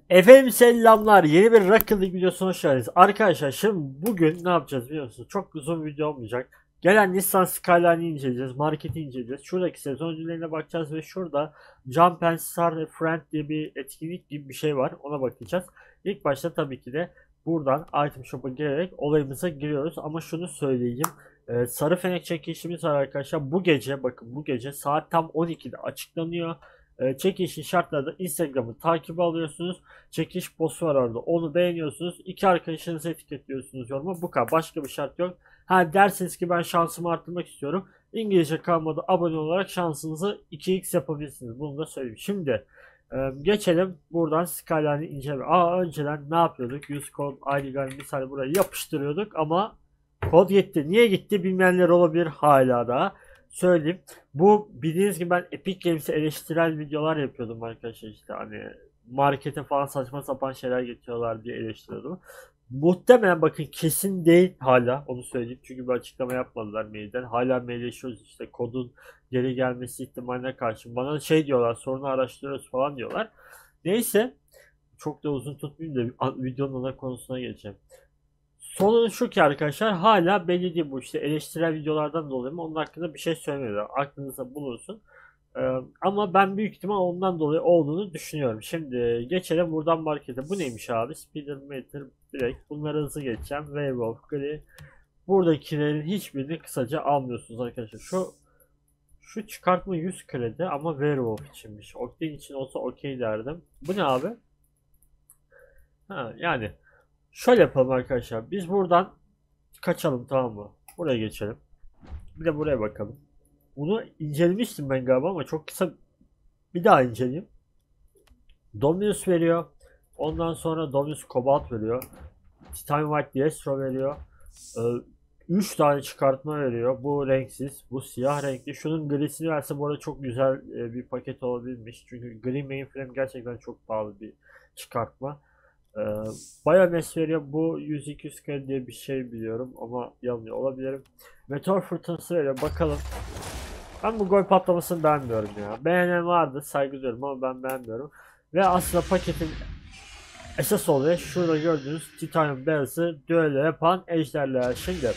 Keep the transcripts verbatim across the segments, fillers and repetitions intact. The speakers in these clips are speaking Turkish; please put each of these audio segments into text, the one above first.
Efendim selamlar. Yeni bir Rocket League videosuna hoş geldiniz. Arkadaşlar şimdi bugün ne yapacağız biliyor musunuz? Çok uzun bir video olmayacak. Gelen Nissan Skyline'i inceleyeceğiz. Marketi inceleyeceğiz. Şuradaki sezon ödüllerine bakacağız ve şurada Jump and Start Friend diye bir etkinlik gibi bir şey var. Ona bakacağız. İlk başta tabii ki de buradan Item Shop'a girerek olayımıza giriyoruz. Ama şunu söyleyeyim. Ee, Sarı Fenek çekilişimiz var arkadaşlar. Bu gece bakın bu gece saat tam on ikide açıklanıyor. Ee, çekilişin şartları da Instagram'ı takip alıyorsunuz. Çekiliş postu var orada. Onu beğeniyorsunuz. İki arkadaşınızı etiketliyorsunuz yoruma. Bu kadar. Başka bir şart yok. Ha derseniz ki ben şansımı arttırmak istiyorum. İngilizce kalmadı abone olarak şansınızı iki x yapabilirsiniz. Bunu da söyleyeyim. Şimdi e, geçelim buradan Skyline'i inceleme. Aa önceden ne yapıyorduk? Use code I D G A misal buraya yapıştırıyorduk ama kod gitti. Niye gitti bilmeyenler olabilir hala da. Söyleyeyim. Bu bildiğiniz gibi ben Epic Games'e eleştirel videolar yapıyordum arkadaşlar, işte hani markete falan saçma sapan şeyler getiriyorlar diye eleştiriyordum. Muhtemelen bakın kesin değil hala, onu söyleyeyim çünkü bir açıklama yapmadılar mailden. Hala mailleşiyoruz işte kodun geri gelmesi ihtimaline karşı. Bana şey diyorlar, sorunu araştırıyoruz falan diyorlar. Neyse çok da uzun tutmayayım da videonun ana konusuna geçeceğim. Sorun şu ki arkadaşlar hala belli değil, bu işte eleştirel videolardan dolayı mı onun hakkında bir şey söylemiyorlar. Aklınıza bulunsun. Ee, ama ben büyük ihtimal ondan dolayı olduğunu düşünüyorum. Şimdi geçelim buradan markete. Bu neymiş abi? Speedometer direkt. Bunları hızlı geçeceğim. Werewolf, Gri. Buradakilerin hiçbirini kısaca almıyorsunuz arkadaşlar. Şu şu çıkartma yüz kredi ama Werewolf içinmiş. Octane için olsa okey derdim. Bu ne abi? Ha, yani şöyle yapalım arkadaşlar. Biz buradan kaçalım, tamam mı? Buraya geçelim. Bir de buraya bakalım. Bunu incelemiştim ben galiba ama çok kısa bir daha inceleyeyim. Dominus veriyor. Ondan sonra Dominus Cobalt veriyor. Titanium White Diestro veriyor. üç tane çıkartma veriyor. Bu renksiz. Bu siyah renkli. Şunun grisini verse bu arada çok güzel e, bir paket olabilmiş. Çünkü gri mainframe gerçekten çok pahalı bir çıkartma. Ee, Biomass veriyor. Bu yüz iki yüz kare diye bir şey biliyorum ama yanılıyor olabilirim. Meteor fırtınası veriyor. Bakalım. Ben bu gol patlamasını beğenmiyorum ya. Beğenen vardı, saygı duyuyorum ama ben beğenmiyorum. Ve aslında paketin esas olayı şurada gördüğünüz Titanium beyazı düello yapan ejderler. Şimdi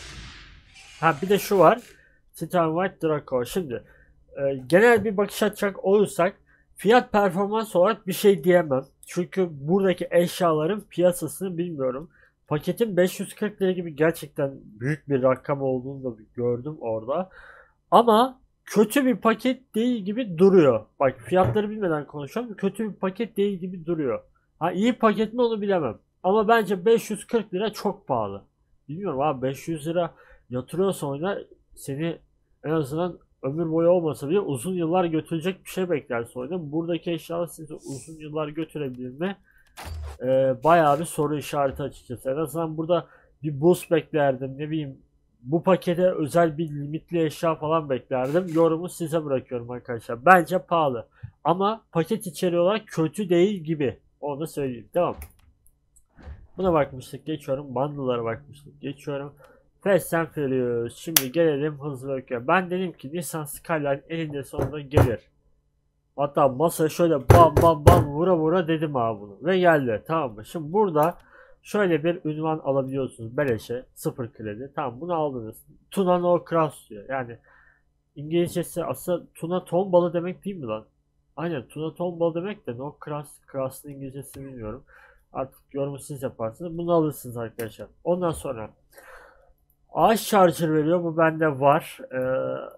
ha bir de şu var. Titanium White Draco. Şimdi e, genel bir bakış atacak olursak fiyat performans olarak bir şey diyemem. Çünkü buradaki eşyaların piyasasını bilmiyorum. Paketin beş yüz kırk lira gibi gerçekten büyük bir rakam olduğunu da gördüm orada. Ama kötü bir paket değil gibi duruyor. Bak fiyatları bilmeden konuşuyorum. Kötü bir paket değil gibi duruyor. Ha iyi paket mi onu bilemem. Ama bence beş yüz kırk lira çok pahalı. Bilmiyorum abi, beş yüz lira yatırıyorsan oyuna seni en azından ömür boyu olmasa bile uzun yıllar götürecek bir şey beklersin oyunda. Buradaki eşyalar sizi uzun yıllar götürebilir mi? Ee, bayağı bir soru işareti açıkçası. En azından burada bir boost beklerdim, ne bileyim bu pakete özel bir limitli eşya falan beklerdim. Yorumu size bırakıyorum arkadaşlar. Bence pahalı. Ama paket içeriği olarak kötü değil gibi. Onu da söyleyeyim. Tamam. Buna bakmıştık. Geçiyorum. Bundle'lara bakmıştık. Geçiyorum. Fast and Furious. Şimdi gelelim hızlı öyküye. Ben dedim ki Nissan Skyline eninde sonunda gelir. Hatta masaya şöyle bam bam bam vura vura dedim abi bunu. Ve geldi. Tamam mı? Şimdi burada şöyle bir ünvan alabiliyorsunuz. Beleşe. Sıfır kredi. Tamam bunu aldınız. Tuna no cross diyor. Yani İngilizcesi aslında tuna ton balı demek değil mi lan? Aynen tuna ton balı demek de no cross. Cross'ın İngilizcesini bilmiyorum. Artık yorumu siz yaparsınız. Bunu alırsınız arkadaşlar. Ondan sonra ağaç charger veriyor. Bu bende var. Ee,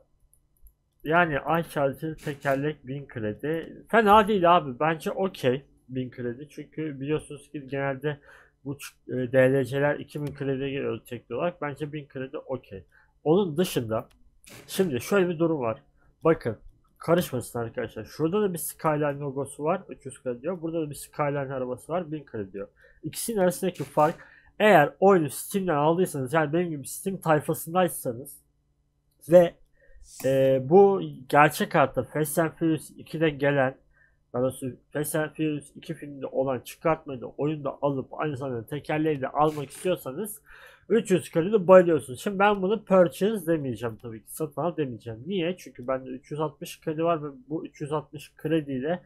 yani ağaç charger tekerlek bin kredi. Fena değil abi. Bence okey bin kredi. Çünkü biliyorsunuz ki genelde bu e, D L C'ler iki bin krediye geliyor tekli olarak. Bence bin kredi okey. Onun dışında şimdi şöyle bir durum var. Bakın karışmasın arkadaşlar. Şurada da bir Skyline logosu var. üç yüz kredi diyor. Burada da bir Skyline arabası var. bin kredi diyor. İkisinin arasındaki fark, eğer oyunu Steam'den aldıysanız, yani benim gibi Steam tayfasındaysanız ve e, bu gerçek hayatta Fast and Furious ikide gelen, daha doğrusu Fast and Furious iki filminde olan çıkartmayı da oyunda alıp aynı zamanda tekerleği de almak istiyorsanız üç yüz kredi bayılıyorsunuz. Şimdi ben bunu purchase demeyeceğim tabii ki. Satın al demeyeceğim. Niye? Çünkü bende üç yüz altmış kredi var ve bu üç yüz altmış krediyle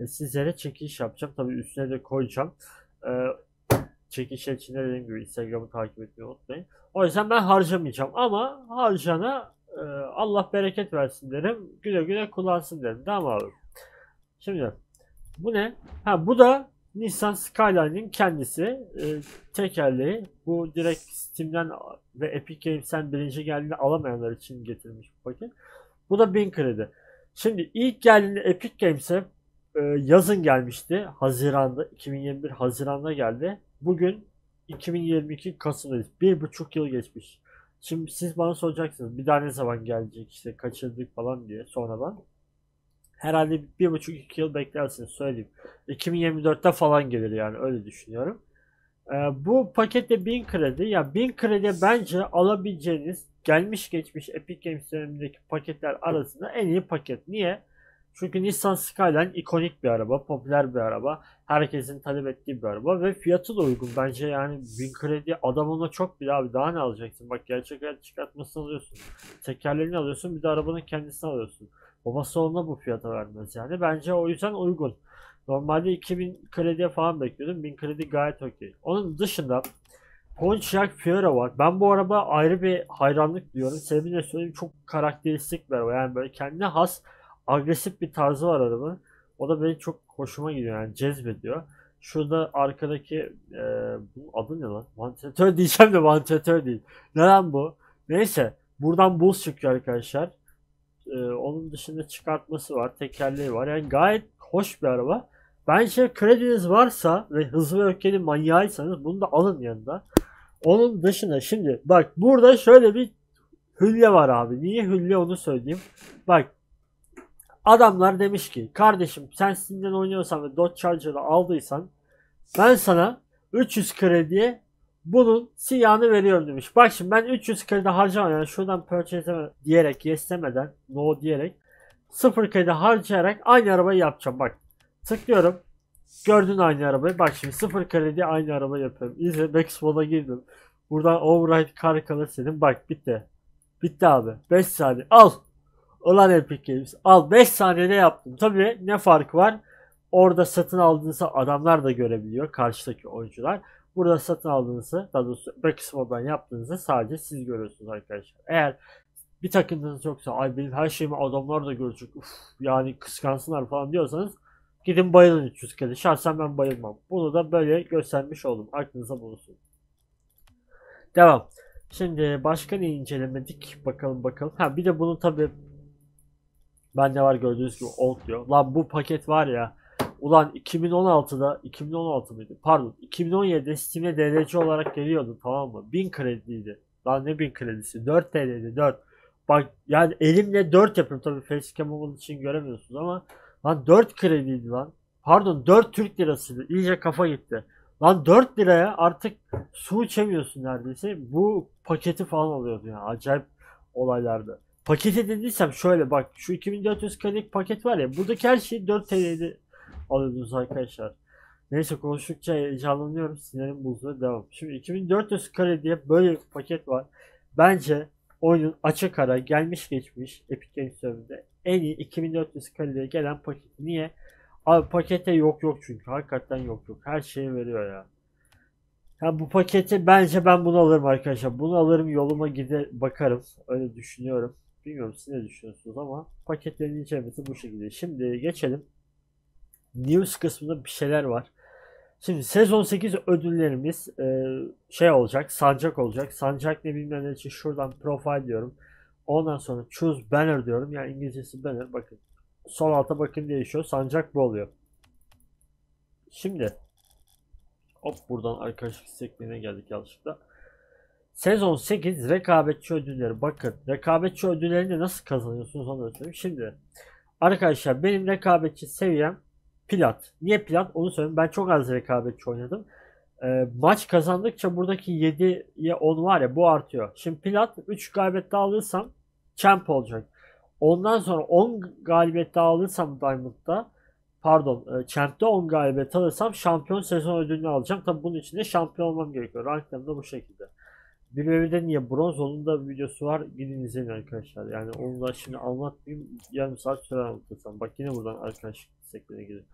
e, sizlere çekiliş yapacağım. Tabii üstüne de koyacağım. E, çekilişler için de dediğim gibi Instagram'ı takip etmeyi unutmayın. O yüzden ben harcamayacağım ama harcana e, Allah bereket versin derim. Güle güle kullansın derim. Tamam abi. Şimdi bu ne? Ha bu da Nissan Skyline'in kendisi. E, tekerleği. Bu direkt Steam'den ve Epic Games'ten birinci geldiğinde alamayanlar için getirilmiş bu paket. Bu da bin kredi. Şimdi ilk geldiğinde Epic Games'e e, yazın gelmişti. Haziran'da, iki bin yirmi bir Haziran'da geldi. Bugün iki bin yirmi iki Kasım'dayız. Bir buçuk yıl geçmiş. Şimdi siz bana soracaksınız bir daha ne zaman gelecek işte kaçırdık falan diye sonradan. Herhalde bir buçuk iki yıl beklersiniz söyleyeyim. iki bin yirmi dörtte falan gelir yani öyle düşünüyorum. Ee, bu pakette bin kredi ya bin kredi bence alabileceğiniz gelmiş geçmiş Epic Games dönemindeki paketler arasında en iyi paket. Niye? Çünkü Nissan Skyline ikonik bir araba, popüler bir araba, herkesin talep ettiği bir araba ve fiyatı da uygun. Bence yani bin kredi adam ona çok bile abi daha ne alacaksın? Bak gerçek hayat çıkartmasını alıyorsun. Tekerlerini alıyorsun bir de arabanın kendisini alıyorsun. Babası ona bu fiyata vermez yani. Bence o yüzden uygun. Normalde iki bin krediye falan bekliyordum. bin kredi gayet okey. Onun dışında Pontiac Fiero var. Ben bu araba ayrı bir hayranlık diyorum. Sebebini de söyleyeyim çok karakteristik bir araba. Yani böyle kendine has agresif bir tarzı var arabanın. O da benim çok hoşuma gidiyor yani cezbediyor. Şurada arkadaki e, bu adı ne lan? Vantilatör diyeceğim de vantilatör değil. Ne lan bu? Neyse buradan buz çıkıyor arkadaşlar. E, onun dışında çıkartması var. Tekerleği var. Yani gayet hoş bir araba. Bence krediniz varsa ve hızlı ve öfkeli manyağıysanız bunu da alın yanında. Onun dışında şimdi bak burada şöyle bir hülye var abi. Niye hülye onu söyleyeyim. Bak adamlar demiş ki kardeşim sen Steam'den oynuyorsan ve Dodge Charger'ı aldıysan ben sana üç yüz krediye bunun siyahını veriyorum demiş. Bak şimdi ben üç yüz kredi harcamam yani şuradan purchase diyerek yes demeden no diyerek sıfır kredi harcayarak aynı arabayı yapacağım bak. Tıklıyorum. Gördün aynı arabayı. Bak şimdi sıfır kredi aynı arabayı yapıyorum. İzle Max Mode'a girdim. Buradan override car color dedim. Bak bitti. Bitti abi. beş saniye. Al. Ulan Epic Games. Al beş saniyede yaptım. Tabii ne fark var? Orada satın aldığınızda adamlar da görebiliyor. Karşıdaki oyuncular. Burada satın aldığınızı daha doğrusu Max Mode'dan yaptığınızı sadece siz görüyorsunuz arkadaşlar. Eğer bir takıntınız yoksa ay benim her şeyimi adamlar da görecek. Uf, yani kıskansınlar falan diyorsanız gidin bayılın üç yüz kere. Şahsen ben bayılmam. Bunu da böyle göstermiş oldum. Aklınıza bulunsun. Devam. Şimdi başka ne incelemedik? Bakalım bakalım. Ha bir de bunun tabi bende var gördüğünüz gibi old diyor. Lan bu paket var ya. Ulan iki bin on altıda iki bin on altı mıydı? Pardon. iki bin on yedide Steam'e D L C olarak geliyordu tamam mı? bin krediydi. Lan ne bin kredisi? dört T L'ydi dört. Bak yani elimle dört yapıyorum. Tabi facecam olduğu için göremiyorsunuz ama lan dört krediydi lan. Pardon dört Türk lirasıydı. İyice kafa gitti. Lan dört liraya artık su içemiyorsun neredeyse. Bu paketi falan alıyordu ya. Acayip olaylardı. Paketi dediysem şöyle bak. Şu iki bin dört yüz kredik paket var ya. Buradaki her şeyi dört T L'de alıyordunuz arkadaşlar. Neyse konuştukça heyecanlanıyorum. Sinirim bozuluyor. Devam. Şimdi iki bin dört yüz kare diye böyle bir paket var. Bence oyunun açık ara gelmiş geçmiş Epic Games serverinde en iyi iki bin dört yüz kaloriye gelen paket. Niye? Abi pakette yok yok çünkü. Hakikaten yok yok. Her şeyi veriyor ya. Ya bu paketi bence ben bunu alırım arkadaşlar. Bunu alırım yoluma gider bakarım. Öyle düşünüyorum. Bilmiyorum siz ne düşünüyorsunuz ama paketlerin incelemesi bu şekilde. Şimdi geçelim. News kısmında bir şeyler var. Şimdi sezon sekiz ödüllerimiz e, şey olacak, sancak olacak. Sancak ne bilmeyenler için şuradan profile diyorum. Ondan sonra choose banner diyorum. Yani İngilizcesi banner. Bakın. Sol alta bakın değişiyor. Sancak bu oluyor. Şimdi hop buradan arkadaşlık isteklerine geldik yanlışlıkla. Sezon sekiz rekabetçi ödülleri. Bakın rekabetçi ödüllerini nasıl kazanıyorsunuz onu da söyleyeyim. Şimdi arkadaşlar benim rekabetçi seviyem plat. Niye plat? Onu söyleyeyim. Ben çok az rekabetçi oynadım. E, maç kazandıkça buradaki yediye on var ya bu artıyor. Şimdi plat üç galibiyet daha alırsam champ olacak. Ondan sonra on galibiyet daha alırsam Diamond'da pardon e, Champ'te on galibiyet alırsam şampiyon sezon ödülünü alacağım. Tabi bunun için de şampiyon olmam gerekiyor. Ranklarım da bu şekilde. Bir evde niye bronz onun da videosu var. Gidin izleyin arkadaşlar. Yani onu da şimdi anlatmayayım. Yarım saat süre anlatırsam. Bak yine buradan arkadaşlık isteklerine girin.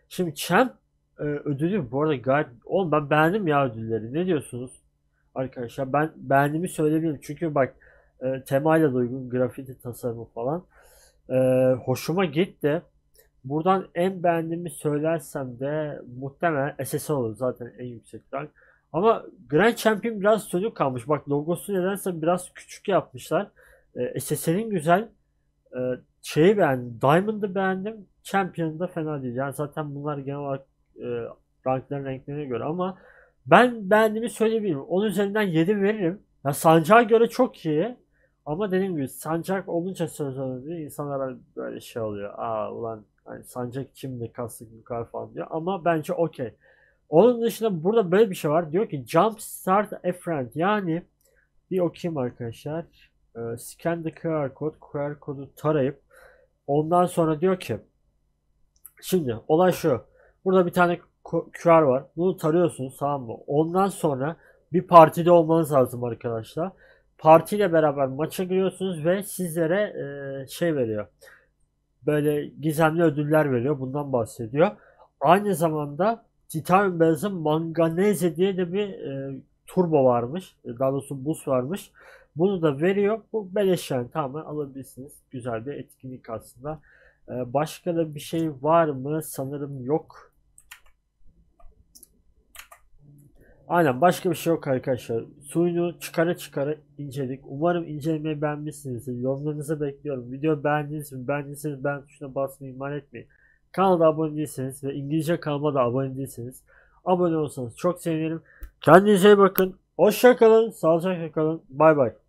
Şimdi Champ e, ödülü bu arada gayet... Oğlum ben beğendim ya ödülleri. Ne diyorsunuz? Arkadaşlar ben beğendiğimi söyleyebilirim. Çünkü bak e, temayla da uygun grafiti tasarımı falan. E, hoşuma gitti. Buradan en beğendiğimi söylersem de muhtemelen S S olur zaten en yüksek rank. Ama Grand Champion biraz sönük kalmış. Bak logosu nedense biraz küçük yapmışlar. E, S S'nin güzel. E, şeyi beğendim. Diamond'ı beğendim. Champion'ı da fena değil. Yani zaten bunlar genel olarak e, rankların renklerine göre ama ben beğendiğimi söyleyebilirim. Onun üzerinden yedi veririm. Ya Sancak'a göre çok iyi. Ama dediğim gibi Sancak olunca söz değil insanlara böyle şey oluyor. Aa ulan hani Sancak için mi kastık yukarı falan diyor. Ama bence okey. Onun dışında burada böyle bir şey var. Diyor ki Jump Start a Friend. Yani bir okuyayım arkadaşlar. Ee, scan the Q R code. Q R kodu tarayıp ondan sonra diyor ki şimdi olay şu. Burada bir tane Q R var. Bunu tarıyorsunuz tamam mı? Ondan sonra bir partide olmanız lazım arkadaşlar. Partiyle beraber maça giriyorsunuz ve sizlere e, şey veriyor. Böyle gizemli ödüller veriyor. Bundan bahsediyor. Aynı zamanda Titanium Beyaz'ın Manganese diye de bir e, turbo varmış. Daha doğrusu boost varmış. Bunu da veriyor. Bu beleş yani tamamen alabilirsiniz. Güzel bir etkinlik aslında. E, başka da bir şey var mı? Sanırım yok. Aynen başka bir şey yok arkadaşlar. Suyunu çıkara çıkara inceledik. Umarım incelemeyi beğenmişsinizdir. Yorumlarınızı bekliyorum. Video beğendiniz mi? Beğendiyseniz beğen tuşuna basmayı ihmal etmeyin. Kanala abone değilseniz ve İngilizce kanalıma da abone değilseniz abone olsanız çok sevinirim. Kendinize iyi bakın. Hoşça kalın. Sağlıcakla kalın. Bay bay.